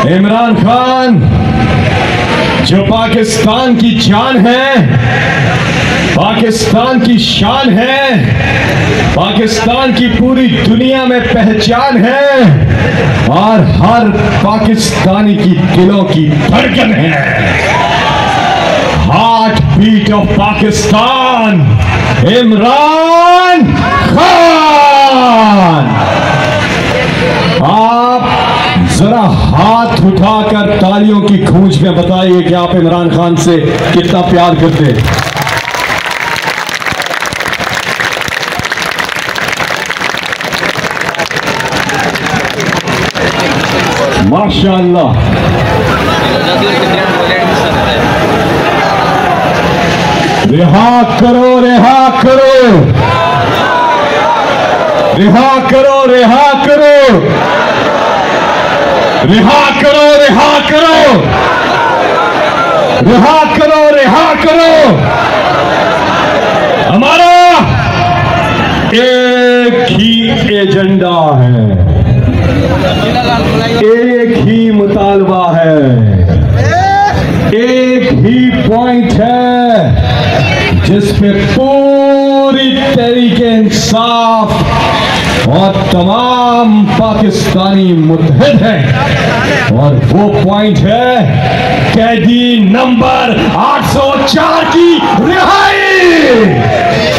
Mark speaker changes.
Speaker 1: عمران خان جو پاکستان کی جان ہے، پاکستان کی شان ہے، پاکستان کی پوری دنیا میں پہچان ہے اور ہر پاکستانی کی دلوں کی دھڑکن ہے۔ Heart beat of Pakistan, Imran Khan. آپ ذرا ہاتھ اٹھا کر تالیوں کی گونج میں بتائیے کہ آپ عمران خان سے کتنا پیار کرتے ہیں۔ ماشاءاللہ۔ رہا کرو، رہا کرو، رہا کرو، رہا کرو، رہا کرو، رہا کرو، رہا کرو، رہا کرو۔ ہمارا ایک ہی ایجنڈا ہے، ایک ہی مطالبہ ہے، ایک ہی پوائنٹ ہے جس پہ پوری تحریک انصاف اور تمام پاکستانی متحد ہیں، اور وہ پوائنٹ ہے قیدی نمبر 804 کی رہائی۔